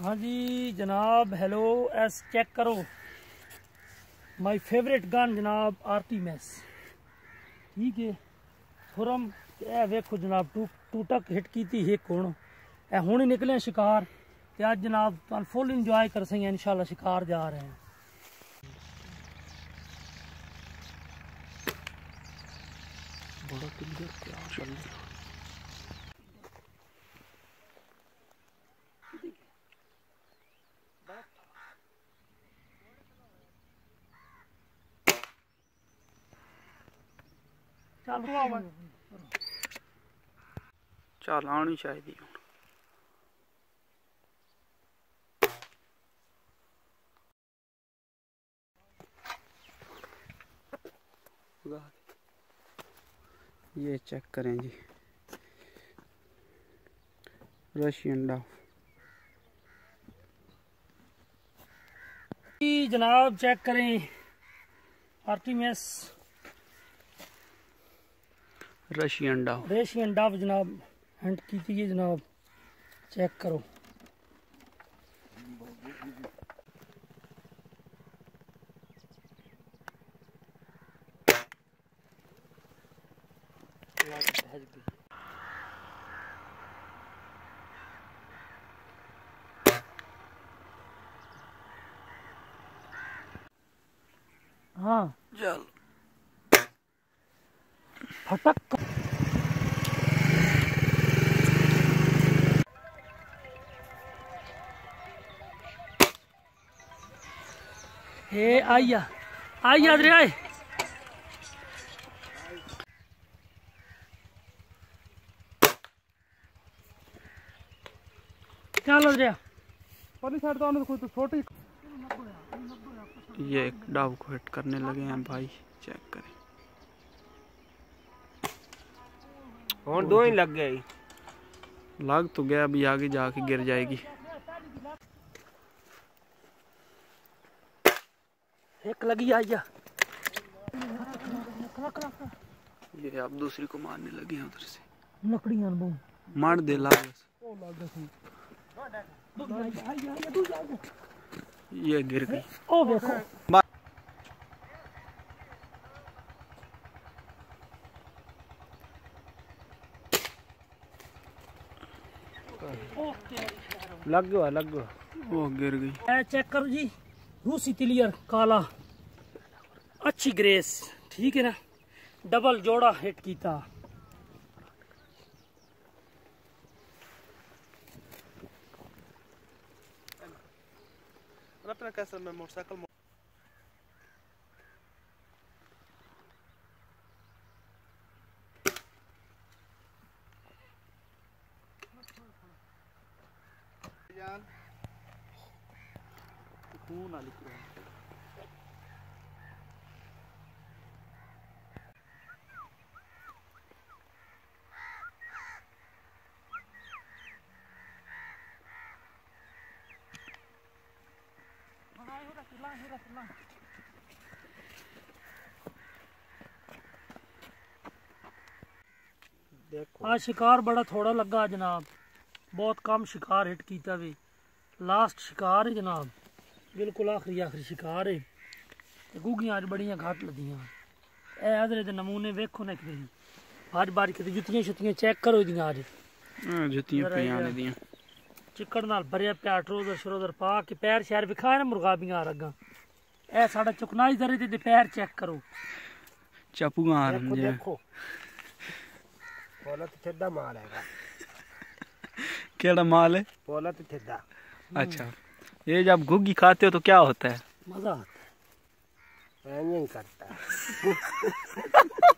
हाँ जी जनाब, हेलो एस चेक करो माय फेवरेट गन जनाब आर्टिमिस। ठीक है खुरम ए वेखो जनाब टूटक हिट की थी हिक हुण ही निकले शिकार ते अज जनाब तुहानू फुल इंजॉय कर सही इंशाल्लाह शिकार जा रहे हैं। बड़ा क्लियर क्या चल रहा चल आनी चाहिए। ये चेक करें जी, रशियन डॉव जनाब, चेक करें आर्टिमिस रशियन डॉव जनाब हंट की थी ये जनाब, चेक करो। हाँ चल फटक ए आइया दरे आए चलो दरे तो छोटी। ये एक डाव को हिट करने लगे हैं भाई, चेक करें। और दो ही लग गए, लग तो गया, अभी आगे जाके गिर जाएगी। एक लगी आइया, ये अब दूसरी को मारने लगे हैं उधर से। लकड़ियां मार दे लाग। ये गिर गई। ओ देखो लग गया वो गिर गई। चेक करो जी, रूसी तिलियर काला, अच्छी ग्रेस, ठीक है ना, डबल जोड़ा हिट कीता। अपना कैसे में मोटरसाइकिल खून वाली आज शिकार बड़ा थोड़ा लगा जनाब, बहुत कम शिकार हिट कीता भी। लास्ट शिकार है जनाब, बिल्कुल आखिरी शिकार है। गुगियां अज बड़ियां घट लगियां। ए अदरे दे नमूने वेखो ना कि अज बारी कि जुत्तियां शुत्तियां चेक करो दियां अज जुत्तियां पियां ने दियां चिकड़ नाल भरिया पिया, ट्रोजर श्रोजर पा के पैर शैर विखाए ना मुर्गाबियां रगा। ए साडा चुकनाई दरे दे पैर चेक करो, चपूगा आ रहे हैं। देखो पोला तो ठेडा माल है। केड़ा माल है? पोला तो ठेडा। अच्छा, ये जब घुग्गी खाते हो तो क्या होता है? मजा आता है, करता है।